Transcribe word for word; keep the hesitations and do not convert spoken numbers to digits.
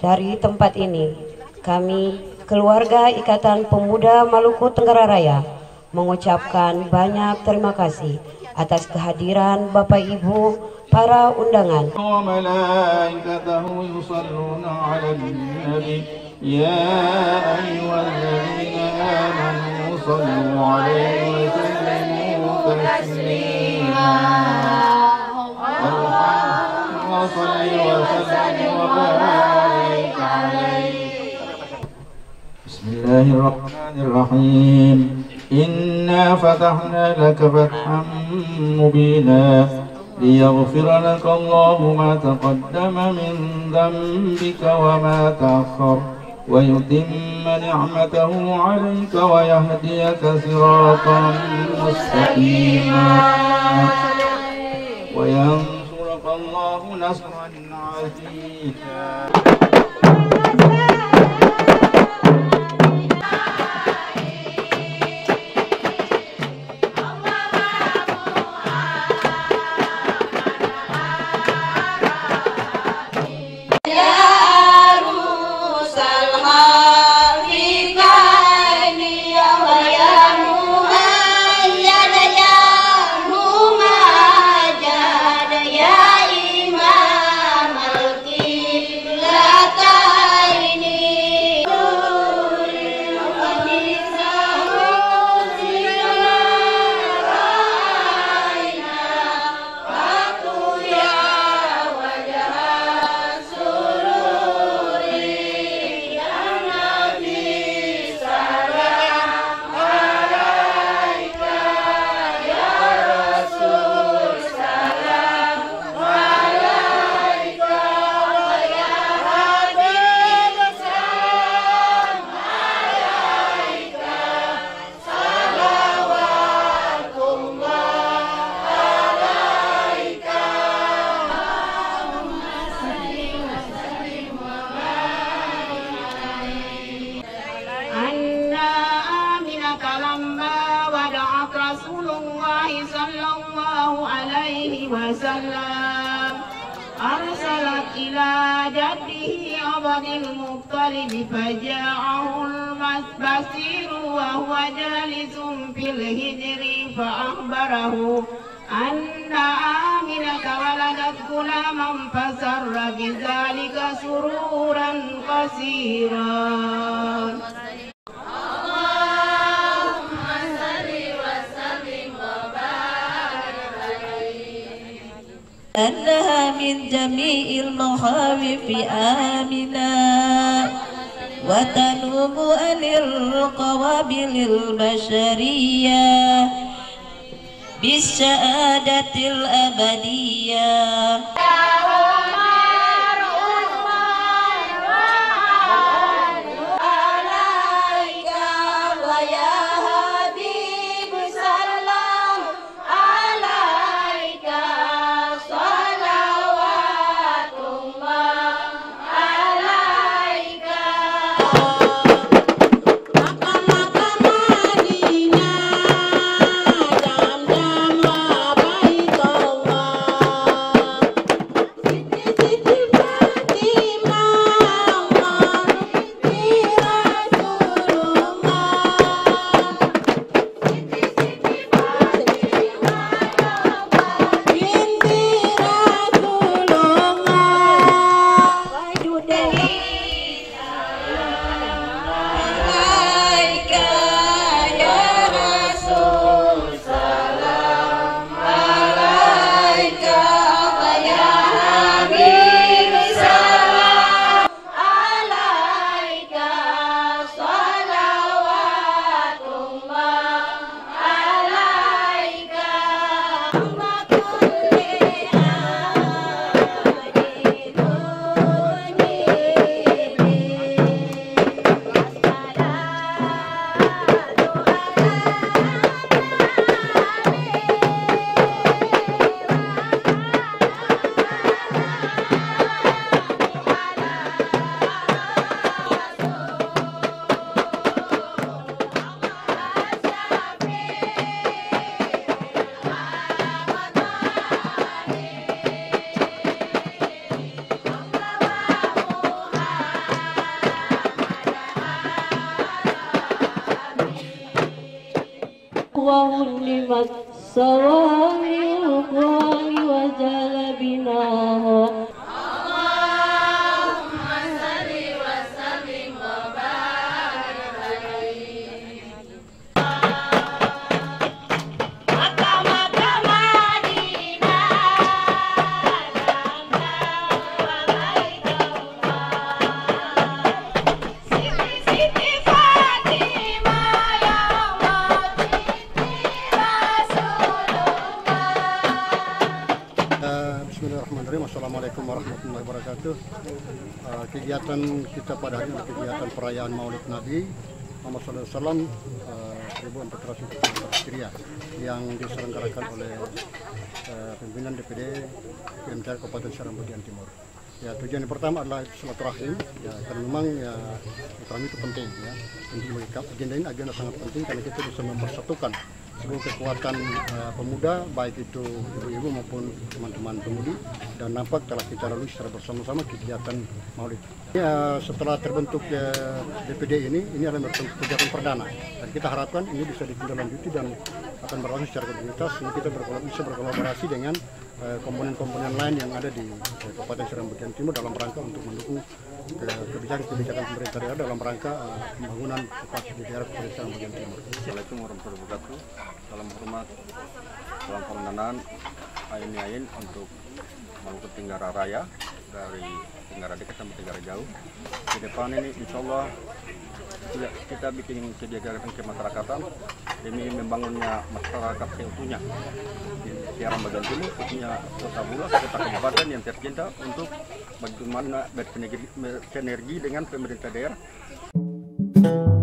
Dari tempat ini, kami, keluarga Ikatan Pemuda Maluku Tenggara Raya, mengucapkan banyak terima kasih atas kehadiran Bapak Ibu, para undangan. يا أيها الذين آمنوا صلوا عليه وسلموا تسليما اللهم صل وسلم وبارك عليه. بسم الله الرحمن الرحيم. إنا فتحنا لك فتحا مبينا ليغفر لك الله ما تقدم من ذنبك وما تأخر ويتم نعمته عليك ويهديك صراطا مستقيما وينصرك الله نصرا عزيزا. أرسلت إلى جده عبد المطلب فجاءه البصير وهو جالس في الهجر فأخبره أن آمنة ولدت غلاما فسر بذلك سرورا قصيرا. أنها من جميع المخاوف آمنة وتنوب عن القوابل البشرية بالسعادة الأبدية. صوامع الأقوال وجل بناها. Bismillahirrahmanirrahim. Assalamualaikum warahmatullahi wabarakatuh. Uh, kegiatan kita pada hari ini kegiatan perayaan Maulid Nabi Muhammad shallallahu alaihi wasallam uh, seribu empat ratus empat puluh empat Hijriah yang diselenggarakan oleh uh, pimpinan D P D P M K Kabupaten Semarang bagian Timur. Ya, tujuan yang pertama adalah silaturahim, ya, karena memang ya silaturahim itu penting, ya. Agenda ini agenda sangat penting karena kita bisa mempersatukan seluruh kekuatan uh, pemuda, baik itu ibu-ibu maupun teman-teman pemudi, dan nampak telah kita lalui secara bersama-sama kegiatan Maulid. Ya, setelah terbentuk ya, D P D ini, ini adalah kegiatan perdana, dan kita harapkan ini bisa ditindaklanjuti dan akan berlangsung secara kontinuitas, sehingga kita berkolaborasi, bisa berkolaborasi dengan komponen-komponen uh, lain yang ada di uh, Kabupaten Semarang bagian Timur dalam rangka untuk mendukung kebijakan-kebijakan pemerintah daerah dalam rangka uh, pembangunan Kabupaten di daerah Kabupaten Semarang bagian Timur. Assalamualaikum warahmatullahi wabarakatuh. Salam hormat, salam pengenalan, ayin-ayin untuk Maluku Tenggara Raya dari Tenggara dekat sampai Tenggara jauh. Di depan ini insya Allah kita bikin kegiatan kemasyarakatan demi membangunnya masyarakat seutuhnya di Semarang bagian Timur, khususnya Kota Bula, kota kabupaten yang tercinta, untuk bagaimana bersinergi dengan pemerintah daerah.